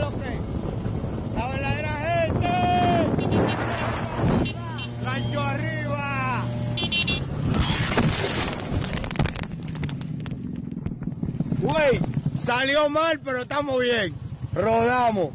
lo que? ¡La verdadera gente! ¡Rancho arriba! Güey, salió mal, pero estamos bien. Rodamos.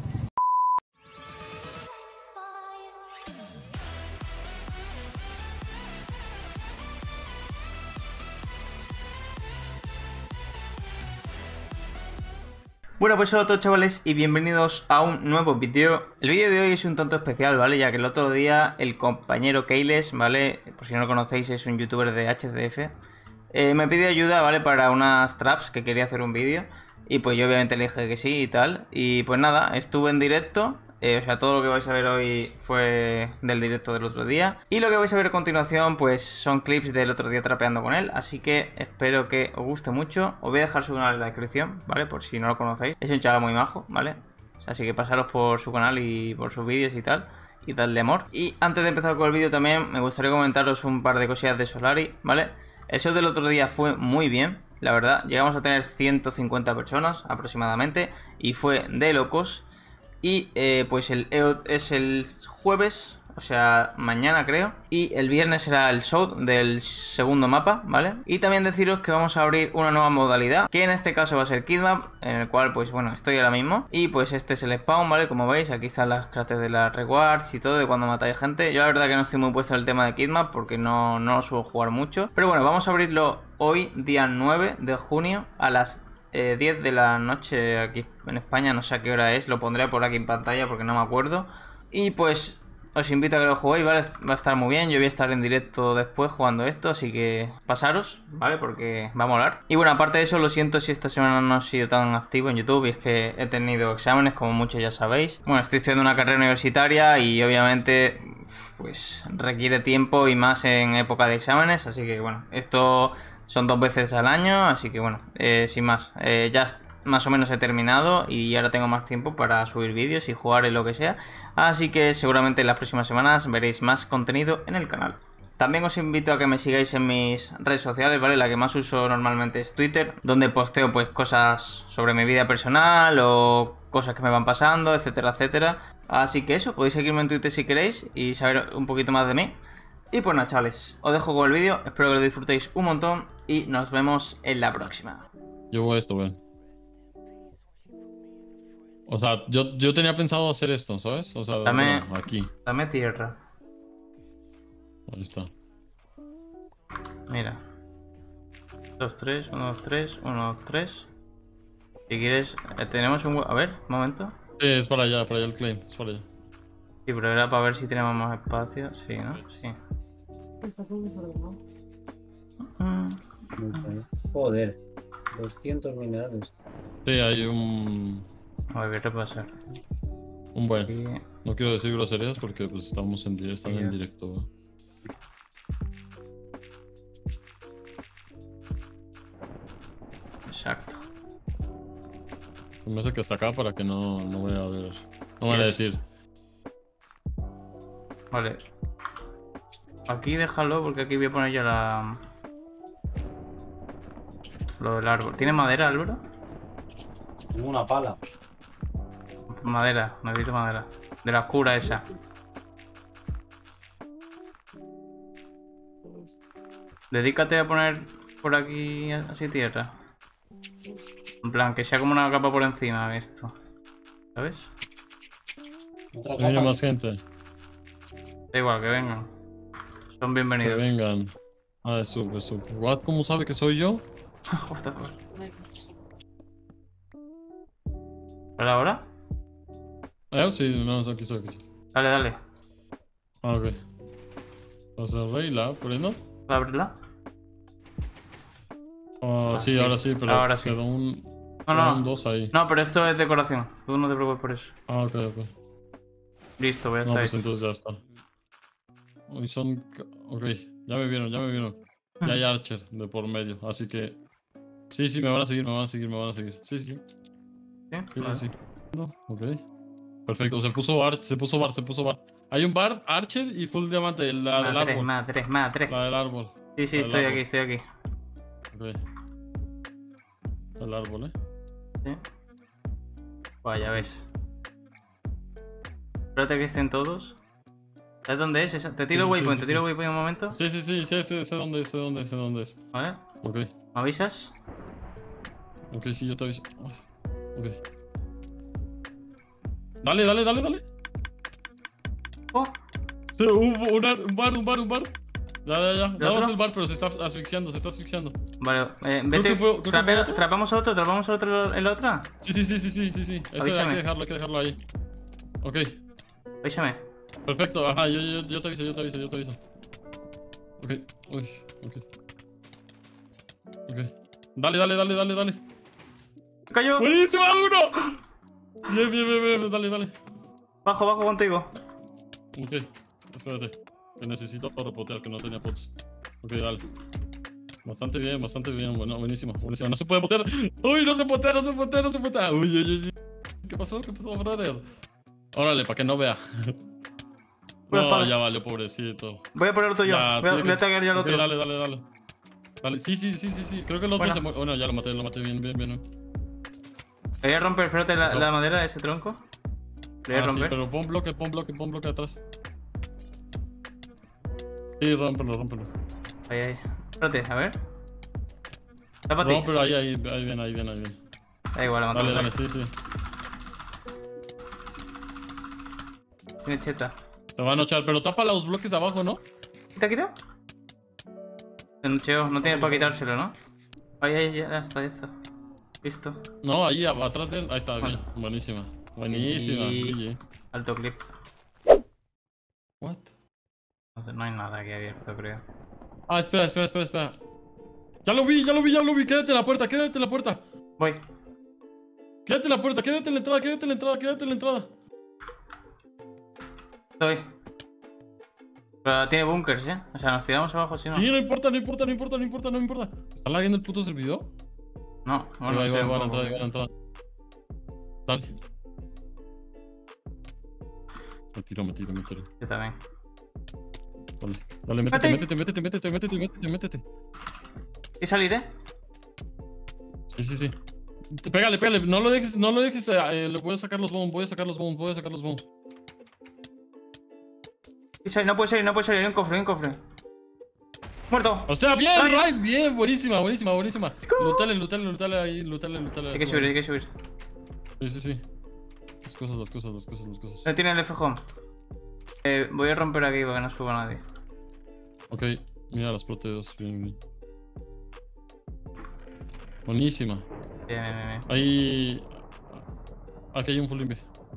Bueno, pues hola a todos, chavales, y bienvenidos a un nuevo vídeo. El vídeo de hoy es un tanto especial, ¿vale? Ya que el otro día el compañero Keiles, ¿vale? Por si no lo conocéis, es un youtuber de HCF. Me pidió ayuda, ¿vale? Para unas traps que quería hacer un vídeo. Y pues yo obviamente le dije que sí y tal. Y pues nada, estuve en directo. O sea, todo lo que vais a ver hoy fue del directo del otro día. Y lo que vais a ver a continuación, pues son clips del otro día trapeando con él. Así que espero que os guste mucho. Os voy a dejar su canal en la descripción, ¿vale? Por si no lo conocéis. Es un chaval muy majo, ¿vale? Así que pasaros por su canal y por sus vídeos y tal. Y darle amor. Y antes de empezar con el vídeo también me gustaría comentaros un par de cosillas de Solari, ¿vale? El show del otro día fue muy bien, la verdad. Llegamos a tener 150 personas aproximadamente. Y fue de locos. Y pues el EOT es el jueves, o sea, mañana creo. Y el viernes será el show del segundo mapa, ¿vale? Y también deciros que vamos a abrir una nueva modalidad, que en este caso va a ser Kidmap, en el cual pues bueno, estoy ahora mismo. Y pues este es el spawn, ¿vale? Como veis, aquí están las cartas de las rewards y todo, de cuando matáis gente. Yo la verdad que no estoy muy puesto en el tema de Kidmap, porque no lo suelo jugar mucho. Pero bueno, vamos a abrirlo hoy, día 9 de junio, a las 10 de la noche aquí en España, no sé a qué hora es, lo pondré por aquí en pantalla porque no me acuerdo. Y pues os invito a que lo juguéis, ¿vale? Va a estar muy bien, yo voy a estar en directo después jugando esto, así que pasaros, ¿vale? Porque va a molar. Y bueno, aparte de eso, lo siento si esta semana no he sido tan activo en YouTube, y es que he tenido exámenes, como muchos ya sabéis. Bueno, estoy estudiando una carrera universitaria y obviamente pues requiere tiempo y más en época de exámenes, así que bueno, esto son 2 veces al año, así que bueno, sin más, ya más o menos he terminado y ahora tengo más tiempo para subir vídeos y jugar en lo que sea. Así que seguramente en las próximas semanas veréis más contenido en el canal. También os invito a que me sigáis en mis redes sociales, ¿vale? La que más uso normalmente es Twitter, donde posteo pues cosas sobre mi vida personal o cosas que me van pasando, etcétera, etcétera. Así que eso, podéis seguirme en Twitter si queréis y saber un poquito más de mí. Y pues nada, chavales, os dejo con el vídeo, espero que lo disfrutéis un montón y nos vemos en la próxima. Yo voy a esto, güey. O sea, yo tenía pensado hacer esto, ¿sabes? O sea, Dame, bueno, aquí. dame tierra. Ahí está. Mira. 2, 3, 1, 2, 3, 1, 2, 3. Si quieres, tenemos un... A ver, un momento. Sí, es para allá el claim, es para allá. Sí, pero era para ver si tenemos más espacio. Sí, ¿no? Sí. Joder, 200 minerales. Sí, hay un A ver, voy a repasar. buen. Aquí. No quiero decir groserías porque pues estamos en directo, güey. Exacto. Me hace que hasta acá para que no voy a ver. No voy a decir. Vale. Aquí déjalo porque aquí voy a poner ya la... Lo del árbol. ¿Tiene madera, Álvaro? Tengo una pala. Madera, necesito madera. De la oscura esa. Dedícate a poner por aquí así tierra. En plan, que sea como una capa por encima de esto. ¿Sabes? Otra Viene capa. más gente. Da igual, que vengan. Son Que bienvenidos. vengan. Ah, es sub. What? ¿Cómo sabe que soy yo? What the fuck. ¿Pero ahora? Sí, no, aquí estoy. Dale, dale. Ah, ok. Vas a reírla, por ahí no. ¿Puedo abrirla? Sí, ahora sí, pero ahora sí. quedó un... No, un 2 ahí. No, pero esto es decoración. Tú no te preocupes por eso. Ah, ok. Listo, voy a No, estar pues hecho. entonces ya está. Hoy son... Ok, ya me vieron. Ya hay Archer de por medio, así que... Sí, me van a seguir. Sí. ¿Sí? Sí. No, ok. Perfecto, se puso Bard. Hay un Bard, Archer y Full Diamante, la del árbol. Madre. La del árbol. Sí, La del estoy árbol. aquí. Ok. El árbol, Sí. Vaya, ves. Espérate que estén todos. ¿Sabes dónde es? Te tiro Sí, sí, waypoint, sí, te tiro sí. waypoint un momento. Sí, sé dónde es, sé dónde es, sé dónde es. ¿Vale? Ok, ¿Me avisas? ok, sí, yo te aviso. Ok. Dale, dale, dale, dale. Oh, Sí, un bar. Ya. ¿El Damos otro? el bar, pero se está asfixiando, vale, Creo vete. que fue otro. ¿Trapamos al otro en la otra? Sí. Ese hay Avísame. que dejarlo ahí. Ok, Avísame. perfecto. Ajá, yo te aviso. Ok, uy, ok. Ok. Dale. ¡Me cayó! ¡Buenísima, uno! Bien, dale. Bajo contigo. Ok, espérate. Que necesito repotear, que no tenía pots. Ok, dale. Bastante bien. Bueno, buenísimo. No se puede potear. ¡Uy, no se potea! Uy. ¿Qué pasó, brother? Órale, para que no vea. Una No, espada. ya valió, pobrecito. Voy a poner otro yo. Ya, Voy a atacar yo al ok, otro. dale. Dale, sí. Creo que el otro Bueno. se muere. Bueno, ya lo maté bien. Voy a romper, espérate, la madera de ese tronco. Lo voy a Sí, romper. pero pon bloque atrás. Sí, rómpelo. Ahí. Espérate, a ver. Está para ti. Rómpelo, ahí bien. Da igual, la matamos. Dale, sí. Tiene cheta. Te van a echar, pero tapa los bloques abajo, ¿no? ¿Quita? Se nocheó, no tiene para quitárselo, ¿no? Ahí, ya está. Listo. No, ahí atrás de él. Ahí está, Bueno. bien. Buenísima. Y- GG. Alto clip. What? No hay nada aquí abierto, creo. Ah, espera. Ya lo vi. Quédate en la puerta. Voy. Quédate en la puerta, quédate en la entrada. Estoy. Pero tiene bunkers, ¿eh? O sea, nos tiramos abajo si no. Sí, no importa. ¿Está lagueando el puto servidor? No, bueno, Ahí sé un va a poco. entrar. Dale. Me tiro. Yo también. Dale, métete. ¿Y salir, eh? Sí. Pégale. No lo dejes. Le voy a sacar los bombs. Y salir, no puede salir. Hay un cofre. ¡Muerto! O sea, bien, Ay. right, bien, buenísima. go. Lutale ahí. Hay que subir. Sí. Las cosas. No tiene el F-Home. Voy a romper aquí para que no suba nadie. Ok, mira las proteos, bien. Buenísima. Bien. Ahí... Aquí hay un full invi.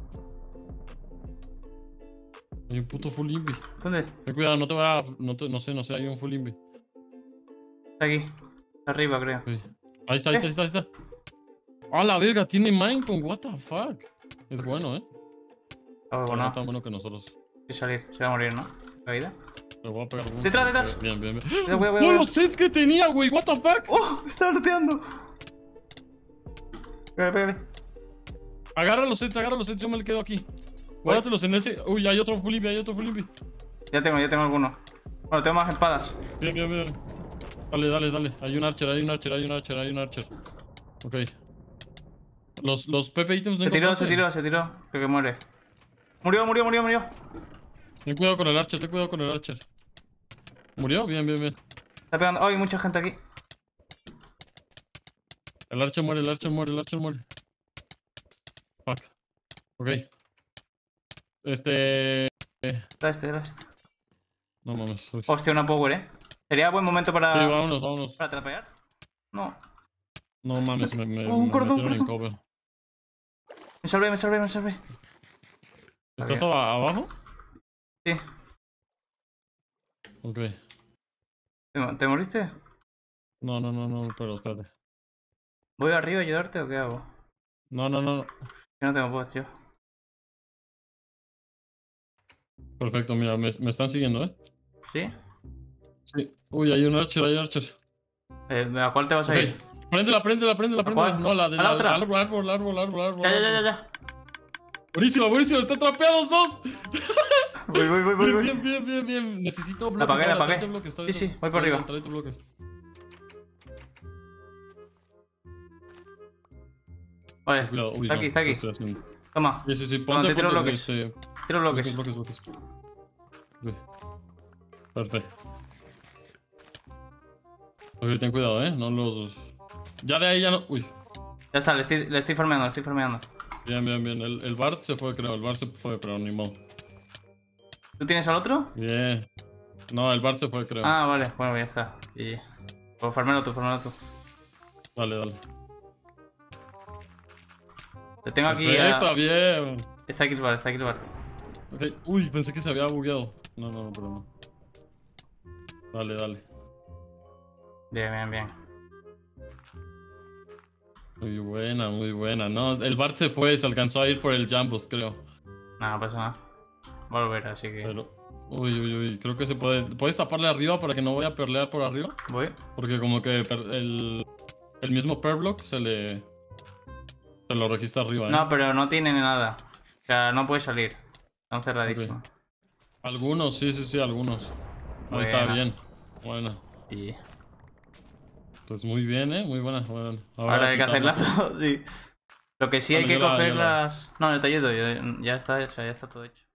Hay un puto full invi. ¿Dónde? Ten cuidado, no te va a... No sé, hay un full invi. Está aquí. Está arriba, creo. Okay. Ahí está. ¡Ah, la verga! Tiene Minecon, what the fuck. Es bueno, Oh, No bueno. tan bueno que nosotros. Hay que salir. Se va a morir, ¿no? ¿Caída? Le voy a pegar un... Detrás. Bien. Voy. ¡Oh, los sets que tenía, güey! What the fuck. ¡Oh! Me está roteando. Pégale. Agarra los sets, yo me le quedo aquí. Guárdatelos en ese... Uy, hay otro full invi. Ya tengo alguno. Bueno, tengo más espadas. Bien. Dale. Hay un archer. Ok. Los PP ítems no Se encontraste. tiró. Creo que muere. Murió. Ten cuidado con el archer. ¿Murió? Bien. Está pegando. Oh, hay mucha gente aquí. El archer muere. Fuck. Ok. Era este. No mames. Uy. Hostia, una power, Sería buen momento Sí, para... vámonos. ¿Para trapear? No. No mames, un me corazón. metieron en cover. Me salvé. ¿Estás abajo? Sí. Ok. ¿Te moriste? No, pero espérate. ¿Voy arriba a ayudarte o qué hago? No. Yo no tengo bots, yo. Perfecto, mira, me están siguiendo, ¿Sí? Sí. Uy, hay un archer. ¿A cuál te vas a Ok. ir? Préndela. cuál? No, la de ¿A la otra? árbol. Ya. Buenísimo, están trapeados dos. Voy. Bien. Necesito La bloques. apagué. tráete bloques, Sí, voy por arriba. Tráete bloques. Vale, Cuidado, uy, está no, aquí. ¿qué estoy haciendo? Toma. Sí, Toma, te ponte tiro bloques. Tiro bloques. Bloques. Ok. Perfecto. Ok, ten cuidado, no los... Ya de ahí ya no... Uy. Ya está, le estoy farmeando, Bien. El Bart se fue, creo. El Bart se fue, pero ni modo. ¿Tú tienes al otro? Bien. No, el Bart se fue, creo. Ah, vale, bueno, ya está. Y... Pues farmelo tú. Dale. Lo tengo aquí Perfecto, bien. Está aquí el bar. Ok. Uy, pensé que se había bugueado. No, pero no. Dale. Bien. Muy buena. No, el Bart se fue, se alcanzó a ir por el Jambos, creo. No pasa nada. Volver, así que... Pero... Uy, creo que se puede... ¿Puedes taparle arriba para que no vaya a perlear por arriba? Voy. Porque como que el mismo Perblock se lo registra arriba, No, pero no tiene nada. O sea, no puede salir. Están cerradísimos. Ok. Algunos, sí, algunos. Ahí está Buena. bien. Buena. Y... Pues muy bien, muy buena. Ahora hay que quitarla. hacerlas todo, sí. Lo que sí hay Bueno, que yo la- coger yo la- las... No, te ayudo, ya está todo hecho.